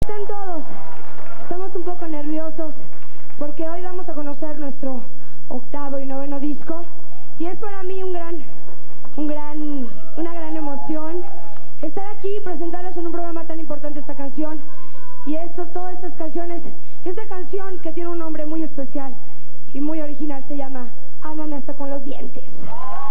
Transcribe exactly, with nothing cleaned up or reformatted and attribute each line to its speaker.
Speaker 1: están todos? Estamos un poco nerviosos porque hoy damos a conocer nuestro octavo y noveno disco y es para mí un gran, un gran, una gran emoción estar aquí y presentarles en un programa tan importante esta canción. Y esto, todas estas canciones, esta canción que tiene un nombre muy especial y muy original se llama Ámame hasta con los dientes.